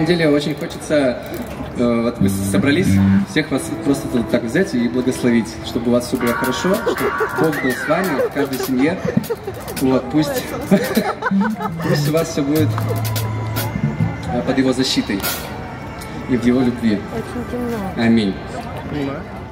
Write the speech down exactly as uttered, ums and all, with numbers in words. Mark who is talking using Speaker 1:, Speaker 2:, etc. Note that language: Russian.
Speaker 1: самом деле очень хочется, э, вот вы собрались, всех вас просто тут так взять и благословить, чтобы у вас все было хорошо, чтобы Бог был с вами в каждой семье. Вот, пусть, пусть у вас все будет под Его защитой и в Его любви. Аминь.